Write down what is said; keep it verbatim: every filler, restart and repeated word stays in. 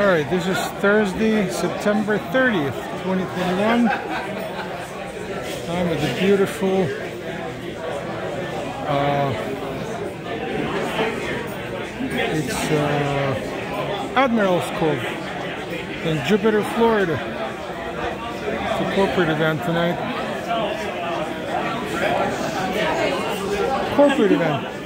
Alright, this is Thursday, September thirtieth, twenty twenty-one. I'm at the beautiful uh, it's uh, Admirals Cove in Jupiter, Florida. It's a corporate event tonight. Corporate event.